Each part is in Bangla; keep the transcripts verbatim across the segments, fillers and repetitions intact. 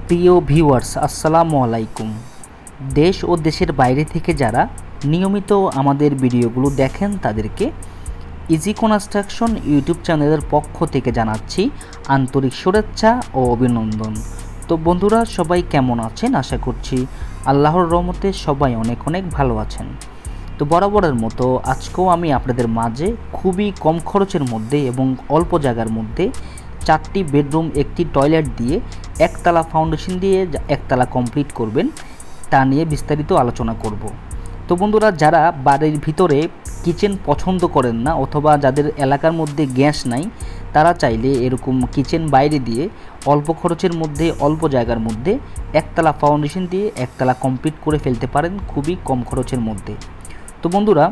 প্রিয় ভিউয়ার্স, আসসালামু আলাইকুম। দেশ ও দেশের বাইরে থেকে যারা নিয়মিত আমাদের ভিডিওগুলো দেখেন তাদেরকে ইজি কনস্ট্রাকশন ইউটিউব চ্যানেলের পক্ষ থেকে জানাচ্ছি আন্তরিক শুভেচ্ছা ও অভিনন্দন। তো বন্ধুরা, সবাই কেমন আছেন? আশা করছি আল্লাহর রহমতে সবাই অনেক অনেক ভালো আছেন। তো বরাবরের মতো আজকেও আমি আপনাদের মাঝে খুবই কম খরচের মধ্যে এবং অল্প জায়গার মধ্যে চারটি বেডরুম একটি টয়লেট দিয়ে একতলা ফাউন্ডেশন দিয়ে একতলা কমপ্লিট করবেন তা নিয়ে বিস্তারিত আলোচনা করব। তো বন্ধুরা, যারা বাড়ির ভিতরে কিচেন পছন্দ করেন না অথবা যাদের এলাকার মধ্যে গ্যাস নাই, তারা চাইলে এরকম কিচেন বাইরে দিয়ে অল্প খরচের মধ্যে অল্প জায়গার মধ্যে একতলা ফাউন্ডেশন দিয়ে একতলা কমপ্লিট করে ফেলতে পারেন খুবই কম খরচের মধ্যে। তো বন্ধুরা,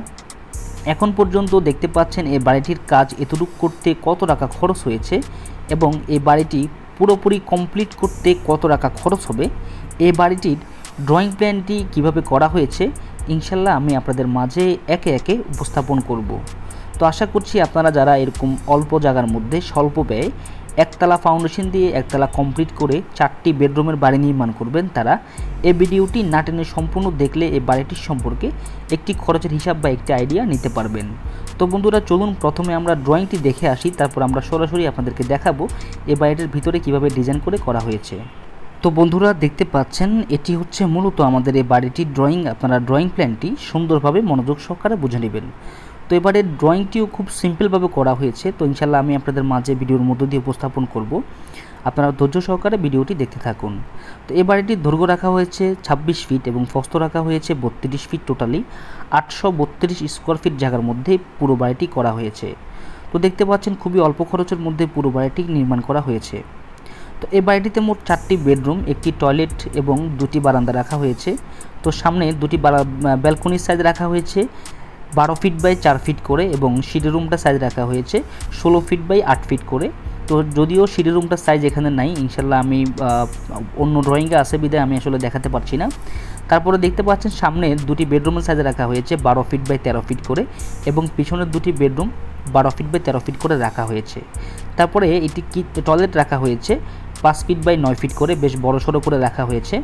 এখন পর্যন্ত দেখতে পাচ্ছেন এই বাড়িটির কাজ এতটুকু করতে কত টাকা খরচ হয়েছে এবং এই বাড়িটি পুরোপুরি কমপ্লিট করতে কত টাকা খরচ হবে, এই বাড়িটির ড্রয়িং প্ল্যানটি কিভাবে করা হয়েছে ইনশাল্লাহ আমি আপনাদের মাঝে একে একে উপস্থাপন করব। তো আশা করছি আপনারা যারা এরকম অল্প জায়গার মধ্যে স্বল্প ব্যয়ে একতলা ফাউন্ডেশন দিয়ে একতলা কমপ্লিট করে চারটি বেডরুমের বাড়ি নির্মাণ করবেন, তারা এই ভিডিওটি না টেনে সম্পূর্ণ দেখলে এই বাড়িটির সম্পর্কে একটি খরচের হিসাব বা একটি আইডিয়া নিতে পারবেন। তো বন্ধুরা, চলুন প্রথমে আমরা ড্রয়িংটি দেখে আসি, তারপর আমরা সরাসরি আপনাদেরকে দেখাবো এই বাড়িটির ভিতরে কিভাবে ডিজাইন করে করা হয়েছে। তো বন্ধুরা, দেখতে পাচ্ছেন এটি হচ্ছে মূলত আমাদের এই বাড়িটির ড্রয়িং। আপনারা ড্রয়িং প্ল্যানটি সুন্দরভাবে মনোযোগ সহকারে বুঝে নেবেন। তো এবারে ড্রয়িংটিও খুব সিম্পলভাবে করা হয়েছে, তো ইনশাল্লাহ আমি আপনাদের মাঝে ভিডিওর মধ্য দিয়ে উপস্থাপন করব। আপনারা ধৈর্য সহকারে ভিডিওটি দেখতে থাকুন। তো এই বাড়িটির দৈর্ঘ্য রাখা হয়েছে ছাব্বিশ ফিট এবং প্রস্থ রাখা হয়েছে বত্রিশ ফিট, টোটালি আটশো বত্রিশ স্কোয়ার ফিট জায়গার মধ্যে পুরো বাড়িটি করা হয়েছে। তো দেখতে পাচ্ছেন খুবই অল্প খরচের মধ্যে পুরো বাড়িটি নির্মাণ করা হয়েছে। তো এই বাড়িটিতে মোট চারটি বেডরুম, একটি টয়লেট এবং দুটি বারান্দা রাখা হয়েছে। তো সামনে দুটি ব্যালকনির সাইজ রাখা হয়েছে বারো ফিট বাই চার ফিট করে এবং সিঁড়ি রুমটা সাইজ রাখা হয়েছে ষোলো ফিট বাই আট ফিট করে। তো যদিও সিঁড়ি রুমটার সাইজ এখানে নাই, ইনশাল্লাহ আমি অন্য ড্রয়িংয়ে আসে বিদায় আমি আসলে দেখাতে পারছি না। তারপরে দেখতে পাচ্ছেন সামনে দুটি বেডরুমের সাইজ রাখা হয়েছে বারো ফিট বাই তেরো ফিট করে এবং পিছনের দুটি বেডরুম বারো ফিট বাই তেরো ফিট করে রাখা হয়েছে। তারপরে এটি কি টয়লেট রাখা হয়েছে পাঁচ ফিট বাই নয় ফিট করে, বেশ বড় সড়ো করে রাখা হয়েছে।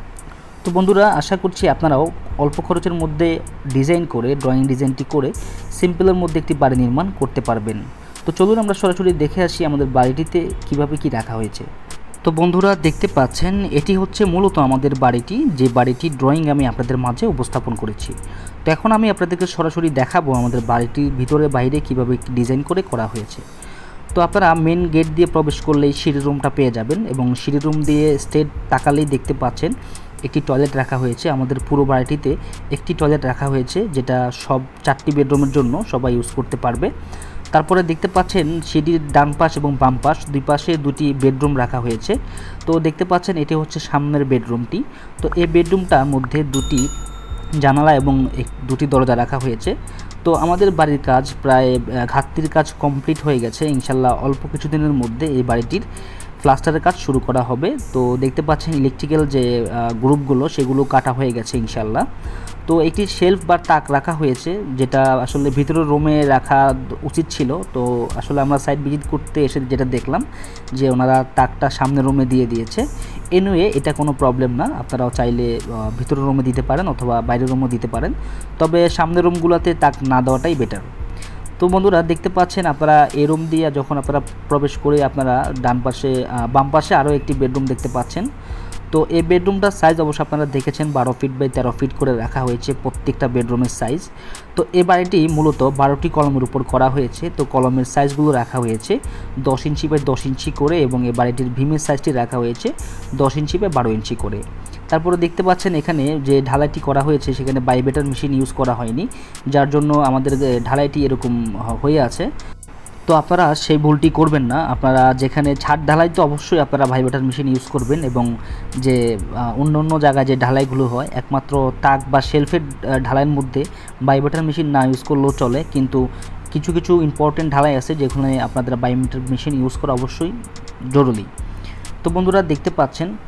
তো বন্ধুরা, আশা করছি আপনারাও অল্প খরচের মধ্যে ডিজাইন করে ড্রয়িং ডিজাইনটি করে সিম্পলের মধ্যে একটি বাড়ি নির্মাণ করতে পারবেন। তো চলুন আমরা সরাসরি দেখে আসি আমাদের বাড়িটিতে কিভাবে কি রাখা হয়েছে। তো বন্ধুরা, দেখতে পাচ্ছেন এটি হচ্ছে মূলত আমাদের বাড়িটি, যে বাড়িটির ড্রয়িং আমি আপনাদের মাঝে উপস্থাপন করেছি। তো এখন আমি আপনাদেরকে সরাসরি দেখাবো আমাদের বাড়িটির ভিতরে বাইরে কিভাবে ডিজাইন করে করা হয়েছে। তো আপনারা মেন গেট দিয়ে প্রবেশ করলেই সিঁড়ি রুমটা পেয়ে যাবেন এবং সিঁড়ি রুম দিয়ে স্ট্রেট তাকালেই দেখতে পাচ্ছেন একটি টয়লেট রাখা হয়েছে। আমাদের পুরো বাড়িটিতে একটি টয়লেট রাখা হয়েছে, যেটা সব চারটি বেডরুমের জন্য সবাই ইউজ করতে পারবে। তারপরে দেখতে পাচ্ছেন সিঁড়ির ডান পাশ এবং বাম পাশ দুই পাশে দুটি বেডরুম রাখা হয়েছে। তো দেখতে পাচ্ছেন এটি হচ্ছে সামনের বেডরুমটি। তো এই বেডরুমটার মধ্যে দুটি জানালা এবং দুটি দরজা রাখা হয়েছে। তো আমাদের বাড়ির কাজ প্রায় ঘাটতির কাজ কমপ্লিট হয়ে গেছে, ইনশাল্লাহ অল্প কিছুদিনের মধ্যে এই বাড়িটির প্লাস্টারের কাজ শুরু করা হবে। তো দেখতে পাচ্ছেন ইলেকট্রিক্যাল যে গ্রুপগুলো সেগুলো কাটা হয়ে গেছে ইনশাল্লাহ। তো একটি শেলফ বা তাক রাখা হয়েছে, যেটা আসলে ভিতরের রুমে রাখা উচিত ছিল। তো আসলে আমরা সাইট ভিজিট করতে এসে যেটা দেখলাম যে ওনারা তাকটা সামনের রুমে দিয়ে দিয়েছে। এনিওয়ে এটা কোনো প্রবলেম না, আপনারাও চাইলে ভিতরের রুমে দিতে পারেন অথবা বাইরের রুমও দিতে পারেন, তবে সামনের রুমগুলোতে তাক না দেওয়াটাই বেটার। তো বন্ধুরা, দেখতে পাচ্ছেন আপনারা এই রুম দিয়ে যখন আপনারা প্রবেশ করে আপনারা ডান পাশে বাম পাশে আরও একটি বেডরুম দেখতে পাচ্ছেন। তো এই বেডরুমটার সাইজ অবশ্য আপনারা দেখেছেন বারো ফিট বাই তেরো ফিট করে রাখা হয়েছে প্রত্যেকটা বেডরুমের সাইজ। তো এই বাড়িটি মূলত বারোটি কলমের উপর করা হয়েছে। তো কলমের সাইজগুলো রাখা হয়েছে দশ ইঞ্চি বাই দশ ইঞ্চি করে এবং এই বাড়িটির ভীমের সাইজটি রাখা হয়েছে দশ ইঞ্চি বাই বারো ইঞ্চি করে। তারপরে দেখতে পাচ্ছেন এখানে যে ঢালাইটি করা হয়েছে সেখানে বাইবেটার মেশিন ইউজ করা হয়নি, যার জন্য আমাদের ঢালাইটি এরকম হয়ে আছে। তো আপনারা সেই ভুলটি করবেন না, আপনারা যেখানে ছাদ ঢালাই তো অবশ্যই আপনারা ভাইবেটার মেশিন ইউজ করবেন এবং যে অন্য অন্য জায়গায় যে ঢালাইগুলো হয় একমাত্র তাক বা শেলফের ঢালাইয়ের মধ্যে ভাইবেটার মেশিন না ইউজ করলেও চলে, কিন্তু কিছু কিছু ইম্পর্টেন্ট ঢালাই আছে যেখানে আপনাদের বাইবেটার মেশিন ইউজ করা অবশ্যই জরুরি। তো বন্ধুরা, দেখতে পাচ্ছেন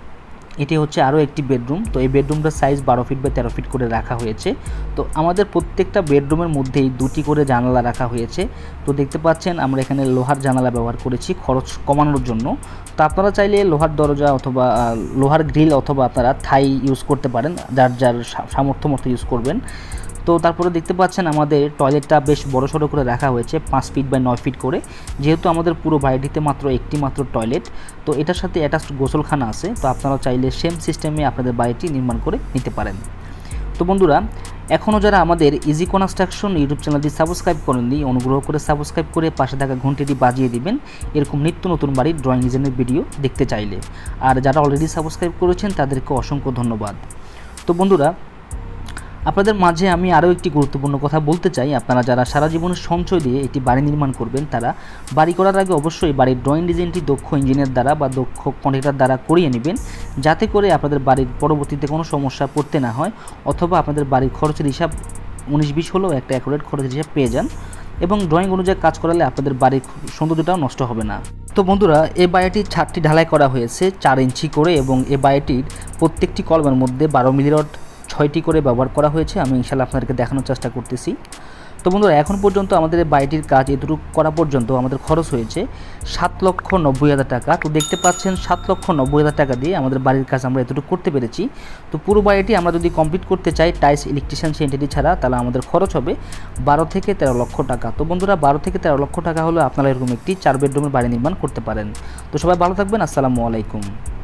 এটি হচ্ছে আরও একটি বেডরুম। তো এই বেডরুমটার সাইজ বারো ফিট বাই তেরো ফিট করে রাখা হয়েছে। তো আমাদের প্রত্যেকটা বেডরুমের মধ্যেই দুটি করে জানালা রাখা হয়েছে। তো দেখতে পাচ্ছেন আমরা এখানে লোহার জানালা ব্যবহার করেছি খরচ কমানোর জন্য। তো আপনারা চাইলে লোহার দরজা অথবা লোহার গ্রিল অথবা আপনারা থাই ইউজ করতে পারেন, যার যার সামর্থ্য মতো ইউজ করবেন। তো তারপরে দেখতে পাচ্ছেন আমাদের টয়লেটটা বেশ বড়সড় করে রাখা হয়েছে, পাঁচ ফিট বাই নয় ফিট করে, যেহেতু আমাদের পুরো বাড়িটিতে মাত্র একটি মাত্র টয়লেট। তো এটার সাথে অ্যাটাচড গোসলখানা আছে। তো আপনারা চাইলে সেম সিস্টেমে আপনাদের বাড়িটি নির্মাণ করে নিতে পারেন। তো বন্ধুরা, এখনও যারা আমাদের ইজি কনস্ট্রাকশন ইউটিউব চ্যানেলটি সাবস্ক্রাইব করেননি, অনুগ্রহ করে সাবস্ক্রাইব করে পাশে থাকা ঘন্টিটি বাজিয়ে দিবেন এরকম নিত্য নতুন বাড়ির ড্রয়িং ডিজাইনের ভিডিও দেখতে চাইলে। আর যারা অলরেডি সাবস্ক্রাইব করেছেন তাদেরকে অসংখ্য ধন্যবাদ। তো বন্ধুরা, আপনাদের মাঝে আমি আরও একটি গুরুত্বপূর্ণ কথা বলতে চাই। আপনারা যারা সারা জীবনের সঞ্চয় দিয়ে একটি বাড়ি নির্মাণ করবেন, তারা বাড়ি করার আগে অবশ্যই বাড়ির ড্রয়িং ডিজাইনটি দক্ষ ইঞ্জিনিয়ার দ্বারা বা দক্ষ কন্ট্রাক্টর দ্বারা করিয়ে নেবেন, যাতে করে আপনাদের বাড়ির পরবর্তীতে কোনো সমস্যা পড়তে না হয়, অথবা আপনাদের বাড়ির খরচের হিসাব উনিশ বিশ হলেও একটা অ্যাকুরেট খরচের হিসাব পেয়ে যান, এবং ড্রয়িং অনুযায়ী কাজ করালে আপনাদের বাড়ির সৌন্দর্যটাও নষ্ট হবে না। তো বন্ধুরা, এই বাড়িটির ছাদটি ঢালাই করা হয়েছে চার ইঞ্চি করে, এবং এই বাড়িটির প্রত্যেকটি কলমের মধ্যে বারো মিলি রড ছয়টি করে ব্যবহার করা হয়েছে। আমি ইনশাআল্লাহ আপনাদেরকে দেখানোর চেষ্টা করতেছি। তো বন্ধুরা, এখন পর্যন্ত আমাদের বাড়িটির কাজ এতটুকু করা পর্যন্ত আমাদের খরচ হয়েছে সাত লক্ষ নব্বই হাজার টাকা। তো দেখতে পাচ্ছেন সাত লক্ষ নব্বই হাজার টাকা দিয়ে আমাদের বাড়ির কাজ আমরা এতটুকু করতে পেরেছি। তো পুরো বাড়িটি আমরা যদি কমপ্লিট করতে চাই টাইলস, ইলেকট্রিশিয়ান, সেন্টারি ছাড়া, তাহলে আমাদের খরচ হবে বারো থেকে তেরো লক্ষ টাকা। তো বন্ধুরা, বারো থেকে তেরো লক্ষ টাকা হলে আপনারা এরকম একটি চার বেডরুমের বাড়ি নির্মাণ করতে পারেন। তো সবাই ভালো থাকবেন। আসসালামু আলাইকুম।